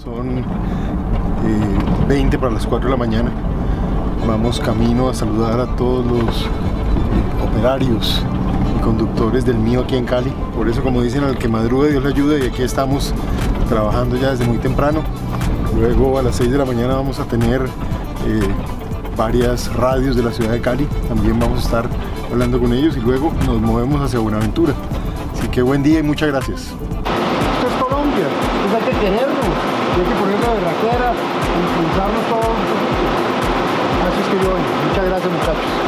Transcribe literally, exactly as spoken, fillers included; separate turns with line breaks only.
Son eh, veinte para las cuatro de la mañana. Vamos camino a saludar a todos los eh, operarios y conductores del mío aquí en Cali. Por eso, como dicen, al que madrugue Dios le ayuda, y aquí estamos trabajando ya desde muy temprano. Luego a las seis de la mañana vamos a tener eh, varias radios de la ciudad de Cali. También vamos a estar hablando con ellos y luego nos movemos hacia Buenaventura. Así que buen día y muchas gracias. Esto es Colombia, pues hay que querernos, hay que poner la berraquera, impulsarnos todos. Así es que yo, muchas gracias, muchachos.